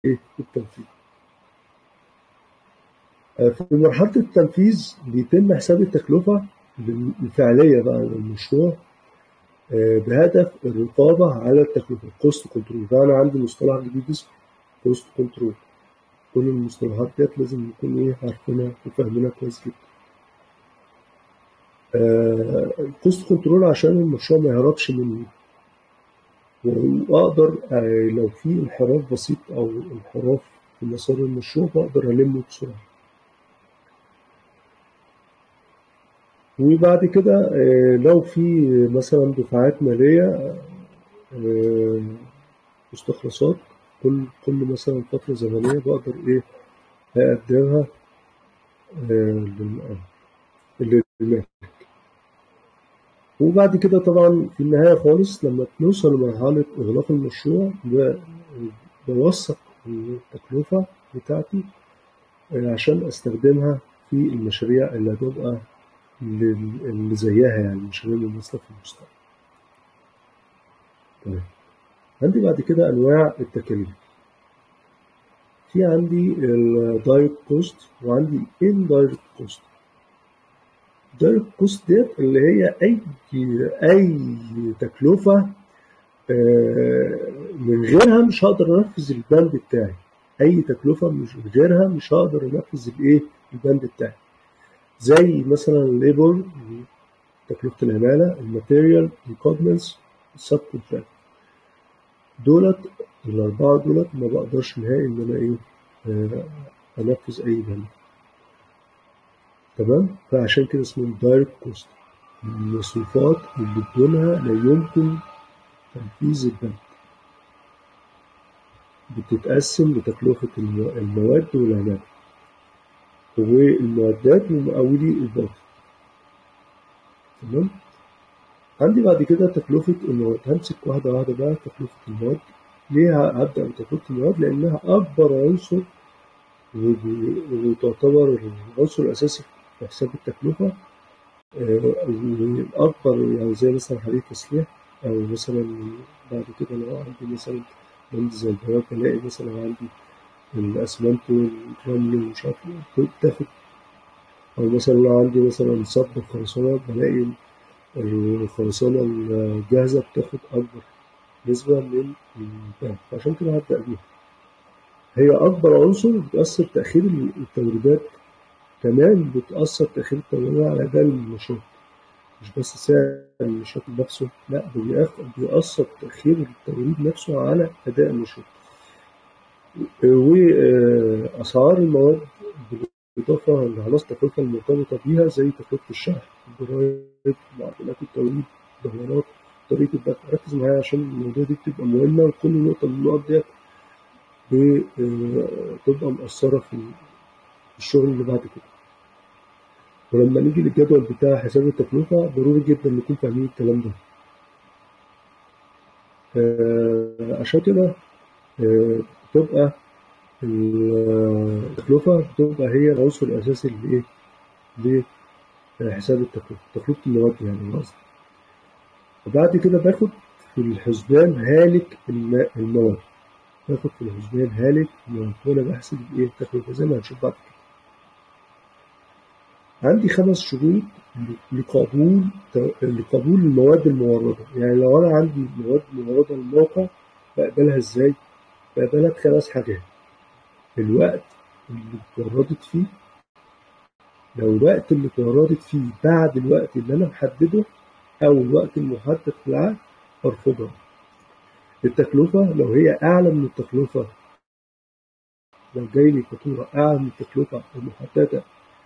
التنفيذ. في مرحلة التنفيذ بيتم حساب التكلفة الفعلية بقى للمشروع بهدف الرقابة على التكلفة cost control. فأنا عندي مصطلح جديد اسمه cost control. كل المصطلحات ديت لازم نكون عارفينها وفاهمينها كويس جدا. الكوست كنترول عشان المشروع ما يهربش مني، وأقدر لو في انحراف بسيط أو انحراف في مسار المشروع بقدر ألمه بسرعة. وبعد كده لو في مثلا دفعات مالية مستخلصات كل مثلا فترة زمنية بقدر أقدمها للمال. وبعد كده طبعا في النهاية خالص لما بنوصل لمرحلة إغلاق المشروع بوثق التكلفة بتاعتي عشان أستخدمها في المشاريع اللي هتبقى اللي زيها، يعني المشاريع اللي نازلة في المستقبل. تمام. عندي بعد كده أنواع التكاليف. في عندي الدايركت كوست وعندي اندايركت كوست. الدايركت كوست ديت اللي هي أي تكلفة من غيرها مش هقدر انفذ البند بتاعي. اي تكلفه مش من غيرها مش هقدر انفذ البند بتاعي، زي مثلا الليبر، تكلفه العماله، الماتيريال، الكوجنز، السب كونتراكت. دولت الاربعه دولت ما بقدرش نهائي ان انا انفذ اي بند. تمام. فعشان كده اسمه دايركت كوست، المصروفات اللي بدونها لا يمكن تنفيذ البند. بتتقسم لتكلفة المواد والعمالة والمعدات ومقاولي الباطن. تمام. عندي بعد كده تكلفة المواد. همسك واحدة واحدة بقى. تكلفة المواد ليه هبدأ بتكلفة المواد؟ لأنها أكبر عنصر وتعتبر العنصر الأساسي في حساب التكلفة. والأكبر يعني زي مثلا حديد تسليح، أو مثلا بعد كده لو عندي مثلا بند زي البياض بلاقي مثلا عندي الأسمنت والرمل ومش عارف إيه بتاخد. أو مثلا لو عندي مثلا صب الخرسانة بلاقي الخرسانة الجاهزة بتاخد أكبر نسبة من البند، عشان كده هبدأ بيها. هي أكبر عنصر بتأثر تأخير التوريدات. كمان بتأثر تأخير التوريدات على أداء النشاط، مش بس سعر النشاط نفسه، لا ده بيأثر تأخير التوريد نفسه على أداء النشاط. وأسعار المواد بالإضافة لعناصر التكلفة المرتبطة بيها زي تكلفة الشحن، الضرايب، معدلات التوريد، الدورات، طريقة الدفع. ركز معايا عشان المواضيع دي بتبقى مهمة، وكل نقطة من النقط ديت بتبقى مؤثرة في الشغل اللي بعد كده. ولما نيجي للجدول بتاع حساب التكلفة ضروري جدا نكون فاهمين الكلام ده. عشان كده بتبقى التكلفة بتبقى هي العنصر الأساسي لحساب التكلفة، تكلفة المواد يعني قصدي. وبعد كده باخد في الحسبان هالك المواد. باخد في الحسبان هالك المواد وأنا بحسب التكلفة زي ما هنشوف بعد كده. عندي 5 شروط لقبول المواد الموردة. يعني لو أنا عندي مواد موردة للموقع بقبلها إزاي؟ بقبلها ب5 حاجات. الوقت اللي اتوردت فيه، لو الوقت اللي اتوردت فيه بعد الوقت اللي أنا محدده أو الوقت المحدد في العقد أرفضها. التكلفة لو هي أعلى من التكلفة، لو جاي لي فاتورة أعلى من التكلفة المحددة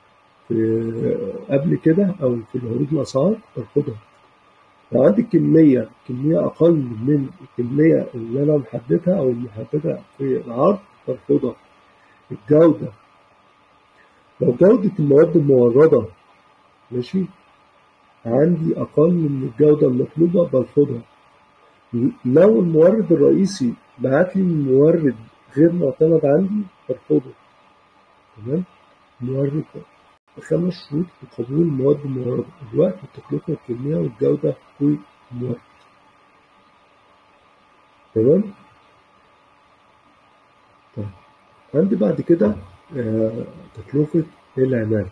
قبل كده أو في العروض الأسعار أرفضها. لو عندي كمية أقل من الكمية اللي أنا محددها أو المحددة في العرض أرفضها. الجودة، لو جودة المواد الموردة ماشي عندي أقل من الجودة المطلوبة برفضها. لو المورد الرئيسي بعت لي من مورد غير معتمد عندي برفضه. تمام. المورد ده 5 شروط لقبول المواد الموردة: الوقت والتكلفة والكمية والجودة والمورد. تمام. طيب عندي بعد كده تكلفة العمالة.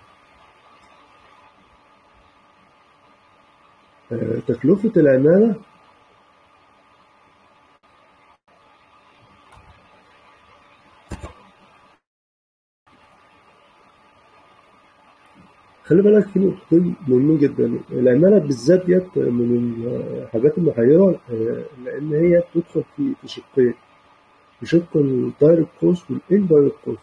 تكلفة العمالة خلي بالك في نقطتين مهمين جدا. العمالة بالذات ديت من الحاجات المحيرة، لأن هي بتدخل في شقين، في شق الدايركت كوست والإندايركت كوست.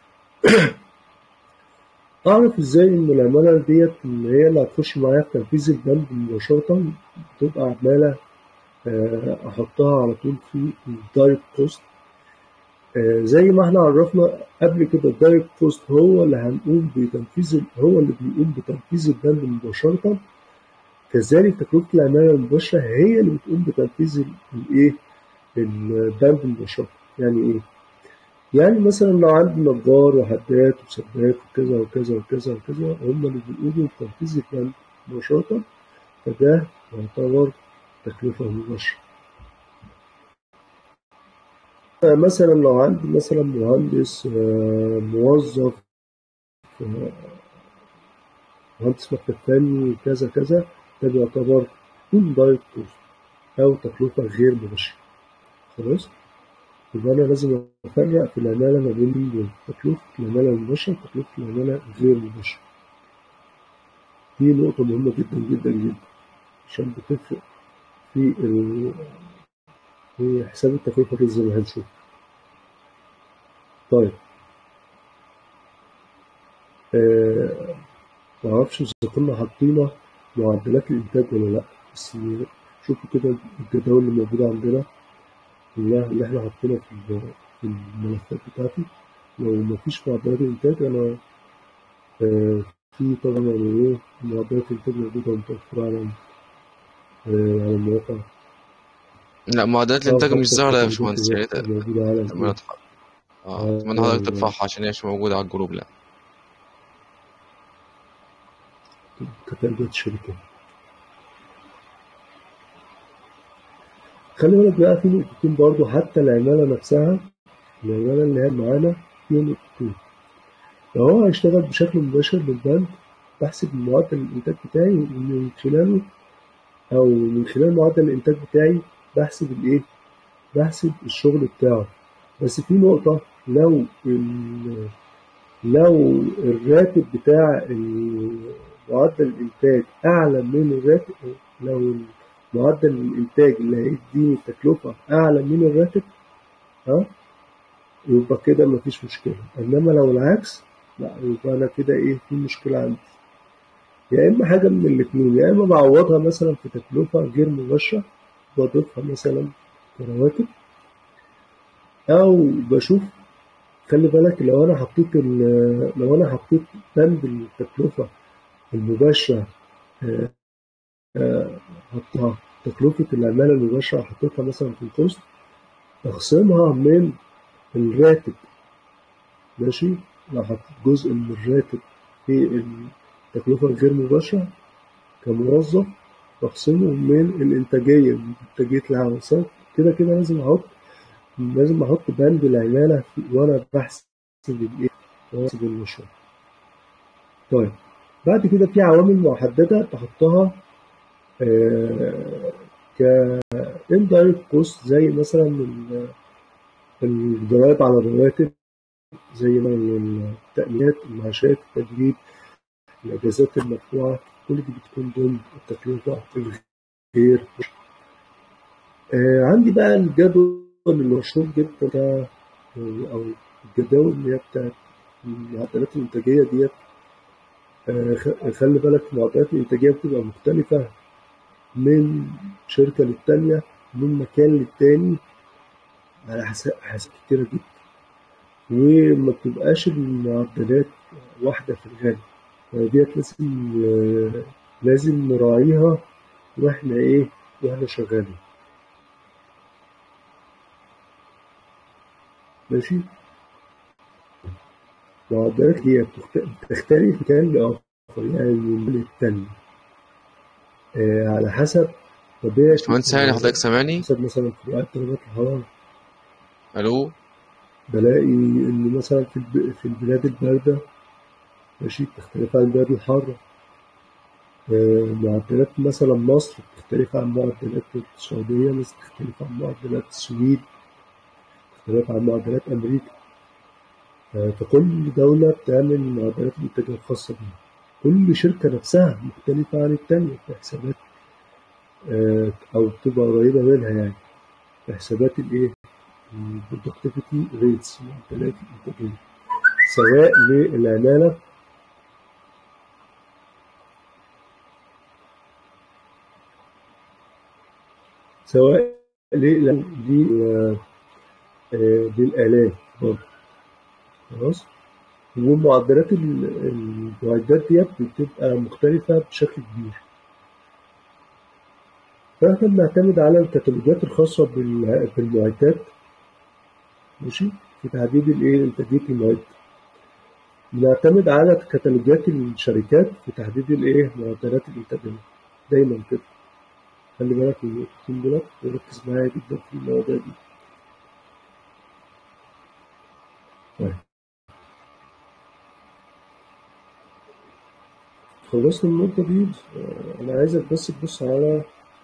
أعرف إزاي إن العمالة ديت إن هي اللي هتخش معايا في تنفيذ البند مباشرة تبقى عمالة أحطها على طول في الدايركت كوست. زي ما احنا عرفنا قبل كده الدايركت كوست هو اللي هنقوم بتنفيذ، هو اللي بيقوم بتنفيذ البند مباشرة. كذلك تكلفة العمالة المباشرة هي اللي بتقوم بتنفيذ الإيه؟ البند مباشرة. يعني إيه؟ يعني مثلا لو عندي نجار وحداد وسباك وكذا وكذا وكذا وكذا هم اللي بيقوموا بتنفيذ البند مباشرة، فده يعتبر تكلفة مباشرة. مثلا لو عندي مثلا مهندس موظف، مهندس مكتب فني كذا كذا، ده بيعتبر indirect cost أو تكلفة غير مباشرة. خلاص؟ يبقى أنا لازم أفرق في العمالة ما بين تكلفة العمالة المباشرة وتكلفة العمالة غير المباشرة. دي نقطة مهمة جدا جدا جدا عشان بتفرق في حساب التكلفة دي زي ما هنشوف. طيب آه معرفش إذا كنا حاطين معدلات الإنتاج ولا لأ، بس شوفوا كده الجداول اللي موجودة عندنا اللي احنا حاطينها في الملفات بتاعتي. لو مفيش معدلات إنتاج أنا في طبعا يعني إيه معدلات الإنتاج موجودة متوفرة على المواقع. لا، معدلات الانتاج مش وحتى ظاهرة يا الكتالوجات باشمهندس، يا ديت ريت موجودة على الإيه؟ اتمنى حضرتك ترفعها عشان هي مش موجودة على الجروب. لا. كتالوجات الشركات. خلي بالك بقى في نقطتين برضو، حتى العمالة نفسها، العمالة اللي هي معانا في نقطتين. لو هو هيشتغل بشكل مباشر بالبنك بحسب معدل الإنتاج بتاعي ومن خلاله، أو من خلال معدل الإنتاج بتاعي بحسب الإيه؟ بحسب الشغل بتاعه. بس في نقطة، لو الراتب بتاع معدل الإنتاج أعلى من الراتب، لو معدل الإنتاج اللي هيديني التكلفة أعلى من الراتب، ها، يبقى كده مفيش مشكلة. إنما لو العكس، لا، يبقى أنا كده إيه، في مشكلة عندي. يا إما حاجة من الاتنين، يا إما بعوضها مثلا في تكلفة غير مباشرة بضيفها مثلا كرواتب، أو بشوف. خلي بالك لو أنا حطيت بند التكلفة المباشرة، حطها تكلفة العمالة المباشرة حطيتها مثلا في الكوست، أخصمها من الراتب. ماشي. لو حطيت جزء من الراتب في التكلفة الغير مباشرة كموظف، بخصمه من الإنتاجية، من إنتاجية العمل. كده كده لازم أحط بند العمالة وأنا بحسب الإيه؟ بحسب المشروع. طيب بعد كده في عوامل محددة تحطها ك indirect cost، زي مثلا الضرائب على الرواتب، زي ما التأمينات، المعاشات، التدريب، الأجازات المدفوعة، كل دي بتكون ضمن التكلفة الغير. عندي بقى الجدول المشهور جدا ده، أو الجداول اللي هي بتاعت المعدلات الإنتاجية ديت. خلي بالك المعدلات الإنتاجية بتبقى مختلفة من شركة للتانية، من مكان للتاني، على حسب كتيرة جدا، وما بتبقاش المعدلات واحدة في الغالب. ديت لازم نراعيها واحنا ايه، واحنا شغالين. ماشي. معدلات هي بتختلف مكان لآخر، يعني من للتاني، على حسب طبيعة باشمهندس هاني، حضرتك سامعني؟ حسب مثلا فروقات درجات الحرارة. الو. بلاقي إن مثلا في البلاد الباردة ماشي بتختلف عن البلاد الحارة. معدلات مثلا مصر بتختلف عن معدلات السعودية، مثلا بتختلف عن معدلات السويد، بتختلف عن معدلات أمريكا. فكل دولة بتعمل معدلات الإنتاج الخاصة بيها. كل شركة نفسها مختلفة عن التانية في حسابات، أو بتبقى قريبة منها يعني في حسابات الإيه؟ البرودكتيفيتي ريتس، معدلات الإنتاجية، سواء للعمالة سواء للآلات برضه. خلاص. ومعدلات المعدات ديت بتبقى مختلفة بشكل كبير. فاحنا بنعتمد على الكتالوجات الخاصة بالمعدات ماشي في تحديد الايه انتاجية المعد. بنعتمد على كتالوجات الشركات في تحديد الايه معدلات الانتاجية. دايما كده خلي بالك من النقطتين دول وركز معايا جدا في المواضيع دي. طيب خلصنا النقطة دي. أنا عايزك بس تبص على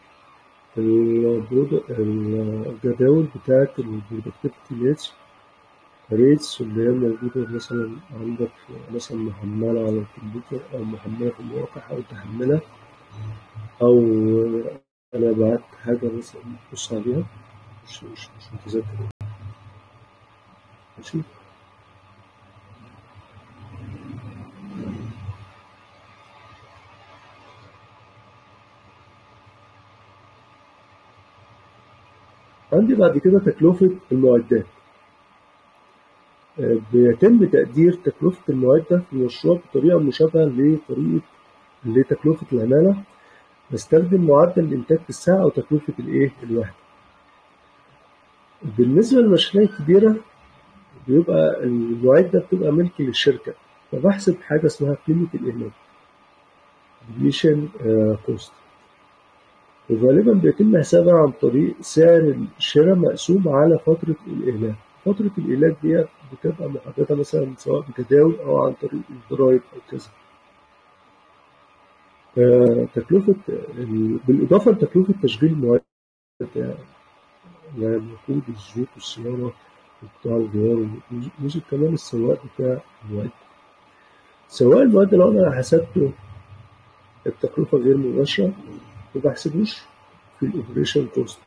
الجداول بتاعة البرودكتيفيتي ريتس اللي هي موجودة مثلا عندك مثلا محملة على الكمبيوتر أو محملة في المواقع أو تحملها، أو أنا بعت حاجة مثلا بص عليها مش متذكر ماشي. عندي بعد كده تكلفة المعدات. بيتم تقدير تكلفة المعدة في المشروع بطريقة مشابهة لتكلفة العمالة. بستخدم معدل الإنتاج في الساعة أو تكلفة الوحدة. بالنسبة للمشاريع الكبيرة بيبقى المعدة بتبقى ملك للشركة، فبحسب حاجة اسمها قيمة الإهلاك completion cost، وغالبا بيتم حسابها عن طريق سعر الشراء مقسوم على فترة الإهلاك. فترة الإهلاك دي بتبقى محددة مثلا سواء بجداول أو عن طريق الضرايب أو كذا. تكلفة بالإضافة لتكلفة تشغيل المعدة يعني وقود الزيوت والصيانة وقطاع الغيار وجزء كمان السواق بتاع المعدة. سواء المعدة لو أنا حسبته التكلفة غير مباشرة ما بحسبوش في الأوبريشن كوست.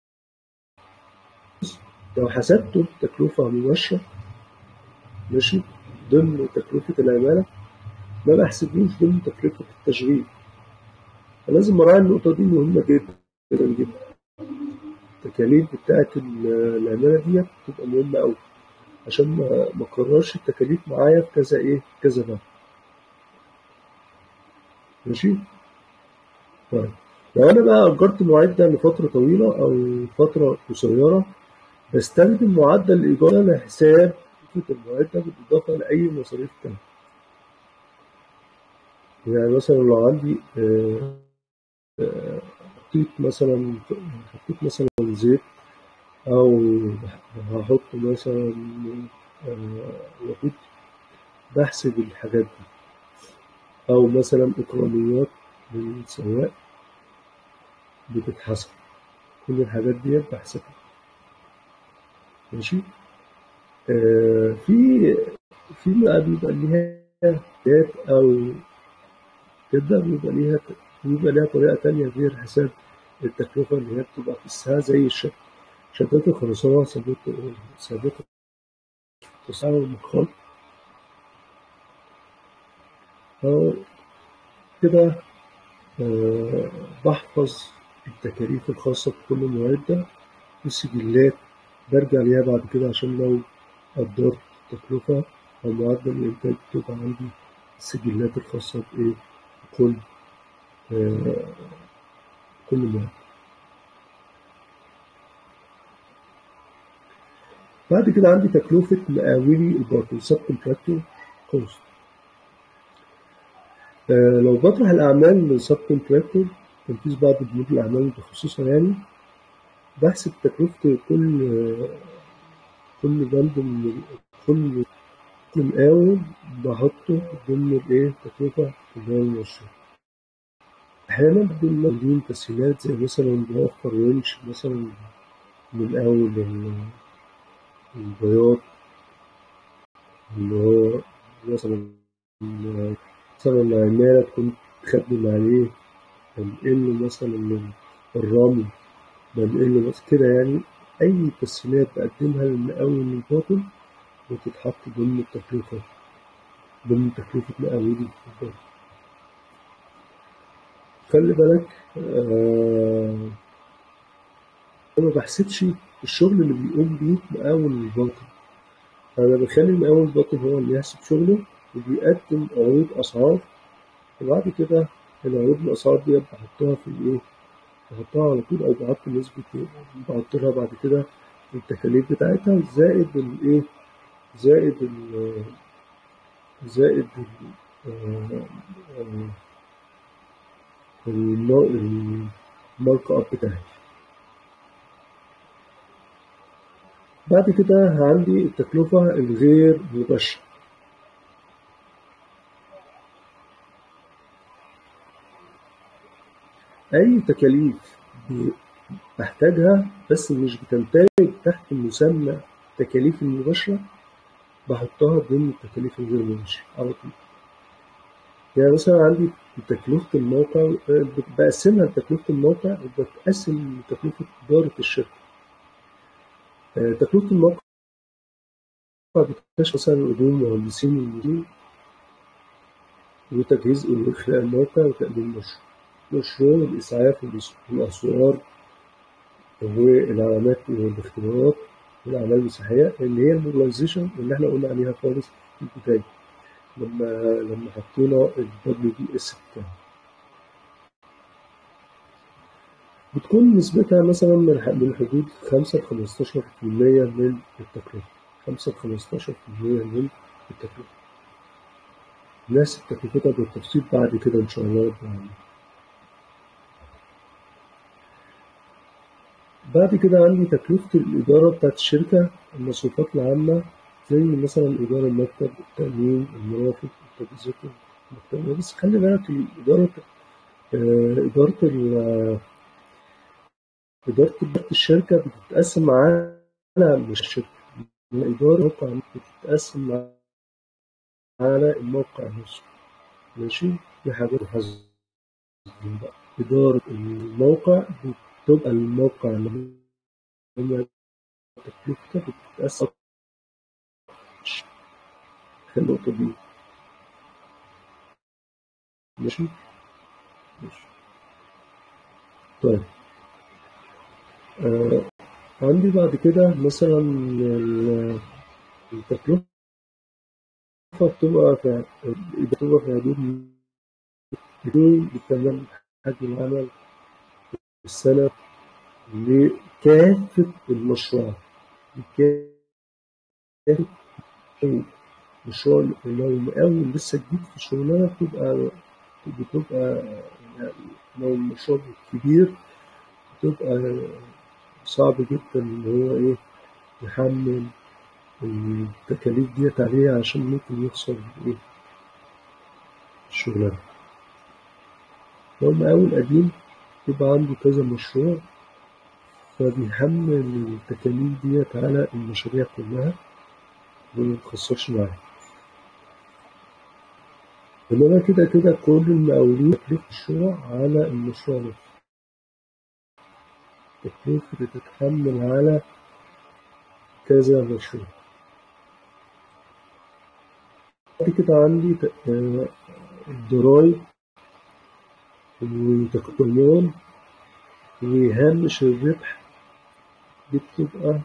لو حسبته تكلفة مباشرة ماشي ضمن تكلفة العمالة ما بحسبوش ضمن تكلفة التشغيل. فلازم أراعي النقطة دي، مهمة جدا جدا جدا. التكاليف بتاعت العمالة دي بتبقى مهمة أوي عشان ما أكررش التكاليف معايا في كذا بقى ماشي. طيب لو أنا بقى أجرت معدة لفترة طويلة أو فترة قصيرة بستخدم معدل الإيجار لحساب تكلفة المعدة بالإضافة لأي مصاريف تانية. يعني مثلا لو عندي حطيت مثلا زيت، أو هحط مثلا وقود، بحسب الحاجات دي، أو مثلا إكراميات للسواق بتتحسب. كل الحاجات دي بحسبها ماشي. في بقى بيبقى ليها حاجات أو كده بيبقى ليها طريقة تانية غير حساب التكلفة اللي هي بتبقى في الساعة زي شدات الخرسانة، ثابتة التسعير والمدخل. أو كده بحفظ التكاليف الخاصة بكل معدة والسجلات برجع ليها بعد كده عشان لو قدرت التكلفة أو معدل الإنتاج بتبقى عندي السجلات الخاصة بكل معدة. بعد كده عندي تكلفة مقاولي الباطن سب كونتراكتور كوست. لو بطرح الأعمال سب كونتراكتور تنفيذ بعض بنود الأعمال المتخصصة يعني بحسب تكلفة كل كل بند من كل مقاول بحطه ضمن الإيه التكلفة اللي هو المشروع. أحيانا بدون تسهيلات زي مثلا بوفر ونش مثلا من أول البياض اللي هو مثلا العمالة تكون تخدم عليه، بنقله مثلا من الرمل، بنقله بس كده يعني. أي تسهيلات بقدمها للمقاول الباطن بتتحط ضمن التكلفة، ضمن تكلفة مقاولي الباطن. خلي بالك أنا ما بحسبش الشغل اللي بيقوم بيه مقاول الباطن، أنا بخلي المقاول الباطن هو اللي يحسب شغله وبيقدم عروض أسعار، وبعد كده العروض الأسعار دي بحطها في الإيه؟ بحطها على طول، أو بحط نسبة، بحط لها بعد كده التكاليف بتاعتها زائد الإيه؟ زائد ال زائد المارك أب بتاعي. بعد كده عندي التكلفة الغير مباشرة. أي تكاليف بحتاجها بس مش بتندرج تحت مسمى التكاليف المباشرة بحطها ضمن التكاليف الغير مباشرة على طول. يعني مثلا عندي تكلفة الموقع بقسمها لتكلفة الموقع وبتقسم لتكلفة إدارة الشركة. تكلفة الموقع بتكتشف مثلا أجور مهندسين ومديرين وتجهيز وإخلاء الموقع وتقديم مشروع الإسعاف والأسوار والعلامات والاختبارات والأعمال المسيحية اللي هي الموبلايزيشن اللي احنا قلنا عليها خالص في البداية لما حطينا WBS بتاعنا. بتكون نسبتها مثلا من حدود 5 ل 15% من التكلفة. 5 ل 15% من التكلفة. نحسب تكلفتها بالتفصيل بعد كده إن شاء الله. بعد كده عندي تكلفة الإدارة بتاعت الشركة، المصروفات العامة زي مثلا إيجار المكتب، التأمين، المرافق، التجهيزات المكتبية. بس خلي بالك إدارة الشركة بتتقسم على مش الشركة، إدارة الموقع بتتقسم على الموقع نفسه. ماشي، دي حاجات محاسبين بقى. إدارة الموقع بتبقى الموقع اللي هي تكلفتها بتتقسم في النقطة دي. ماشي. طيب عندي بعد كده مثلا التكلفة بتبقى في حدود 200 بتمن حجم العمل في السنة لكافة المشروع. لكافة المشروع لو المقاول لسه جديد في الشغلانة بتبقى يعني لو المشروع كبير بتبقى صعب جدا إن هو إيه يحمل التكاليف ديت عليه عشان ممكن يخسر إيه الشغلانة. لو المقاول قديم يبقى عنده كذا مشروع فبيحمل التكاليف ديت على المشاريع كلها وميخسرش معاها. إنما كده كل المقاولين تكلفة الشروع على المشروع نفسه، تكلفة بتتحمل على كذا مشروع. بعد كده عندي الضرايب والضمان وهامش الربح دي بتبقى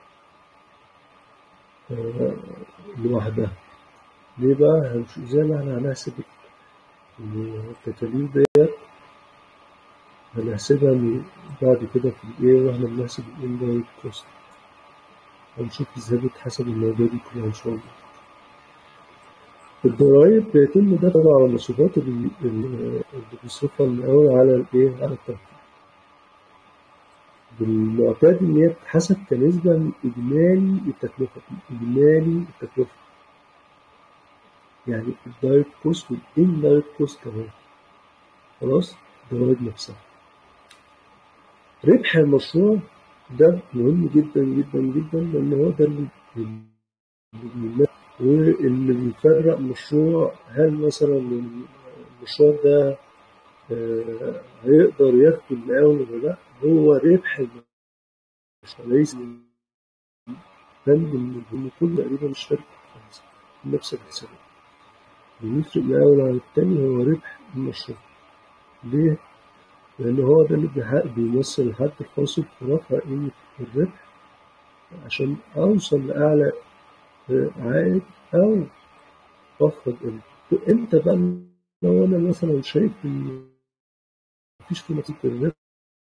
لوحدها. ليه بقى؟ زي ما احنا هنحسب التكاليف ديت هنحسبها بعد كده في الايه واحنا بنحسب الاندايركت كوست، هنشوف ازاي بتحسب المواضيع دي كلها ان شاء الله. الضرايب بيتم دفعها على المصروفات اللي بيصرفها المقاول على الايه على التوكيل. المعتاد إن هي بتتحسب كنسبة من إجمالي التكلفة، يعني الدايركت كوست والإندايركت كوست كمان، خلاص، الضرايب نفسها. ربح المشروع ده مهم جدا جدا جدا، لأن هو ده واللي بيفرق مشروع، هل مثلا المشروع ده هيقدر ياخد المقاول ولا لا، هو ربح المشروع، ليس إن كل تقريبا الشركة نفس الحساب. اللي يفرق مقاول عن التاني هو ربح المشروع. ليه؟ لأن هو ده اللي بيمثل الحد الفاصل في رفع قيمة الربح عشان أوصل لأعلى عائد أو أخفض قيمته. إمتى بقى لو أنا مثلا شايف إن مفيش قيمة في الربح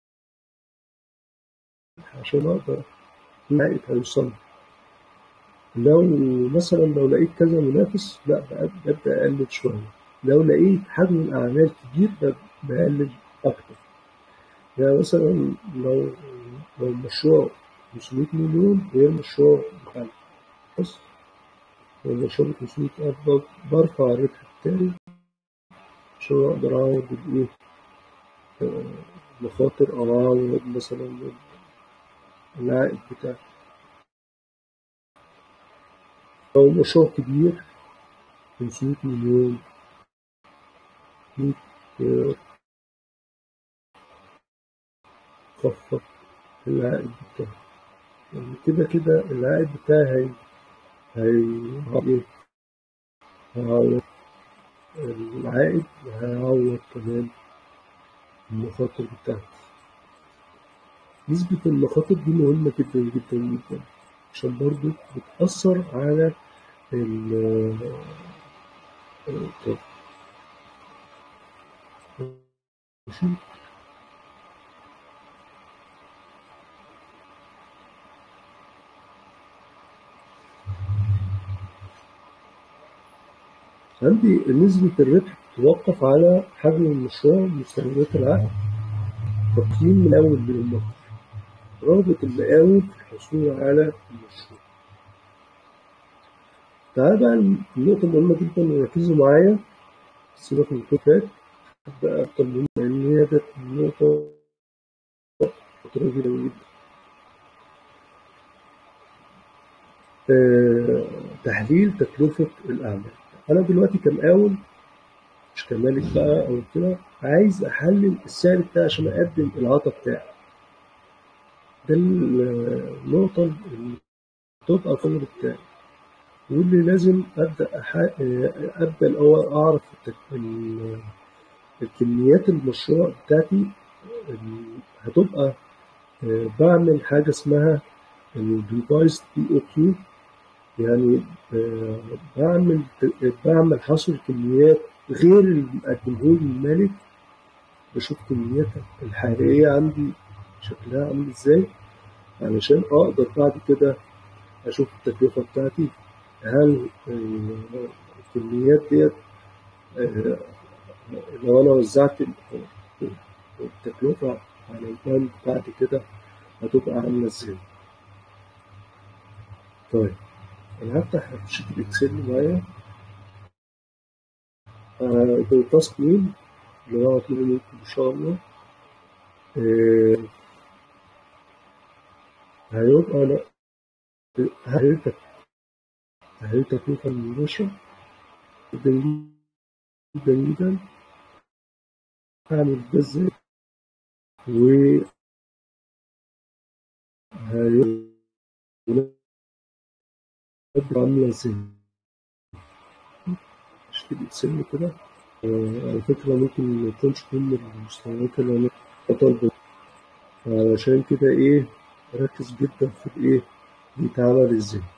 عشان أقدر العائد هيوصل، لو مثلا لو لقيت كذا منافس لا ببدأ أقلل شوية، لو لقيت حجم الأعمال كبير بقلل أكتر. يعني مثلا لو المشروع 500 مليون غير مشروع مخالف، بس لو المشروع 500,000 برفع الربح بتاعي عشان أقدر أعوض الإيه المخاطر أو أعوض مثلا العائد بتاعي. لو مشروع كبير 500 مليون 100 خفض العائد بتاعي، يعني كده العائد بتاعي هيعوض العائد وهيعوض كمان المخاطر بتاعتي. نسبة المخاطر دي مهمة جدا جدا جدا عشان برضو بتأثر على ماشي. عندي نسبة الربح تتوقف على حجم المشروع ومستندات العقد، تقييم المقاول للمخاطر، رغبة المقاول في الحصول على المشروع. تعال بقى النقطة المهمة جدا وركزوا معايا، سيبك من الكوفات بقى أكتر مهمة، لأن هي ده النقطة خطيرة جدا جدا. تحليل تكلفة الأعمال. أنا دلوقتي كمقاول مش كمالك بقى أو كده، عايز أحلل السعر بتاعي عشان أقدم العطا بتاعي. ده النقطة اللي تبقى القدر بتاعي، واللي لازم أبدأ الأول أعرف الكميات المشروع بتاعتي. هتبقى بعمل حاجة اسمها الريفايزد POQ، يعني بعمل حصر كميات غير اللي مقدمه لي المالك، بشوف كمياتها الحقيقية عندي شكلها عامل ازاي، علشان اقدر بعد كده اشوف التكلفة بتاعتي. هل الكميات ديت لو انا وزعت التكلفة على البند بعد كده هتبقى عاملة ازاي. طيب انا هفتح شيت الاكسل معايا، التاسك مين اللي هو هطلبه منكم ان شاء الله. هيبقى لا هل تكلفة المباشرة جدا جدا هعمل ده ازاي، عاملة ازاي. اشتري اكسل كده، على فكرة ممكن ميكونش كل المستويات اللي انا بطلبها، علشان كده ايه ركز جدا في الايه بيتعمل ازاي.